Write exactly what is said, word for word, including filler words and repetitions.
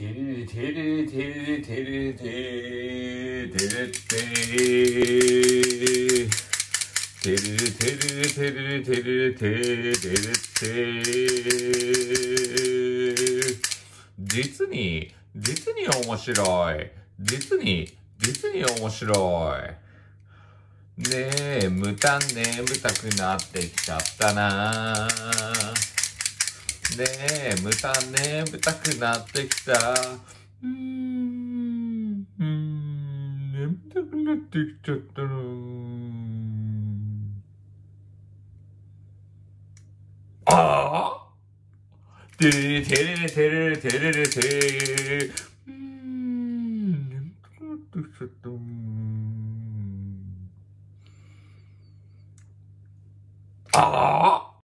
てれてれてれてれてれてれててれてれてれてれてれて実に実に面白い実に実に面白いねえむたん眠たくなってきちゃったなねえむたん眠たくなってきたうーんうーん眠たくなってきちゃったなああてれれてれれてれれてれれて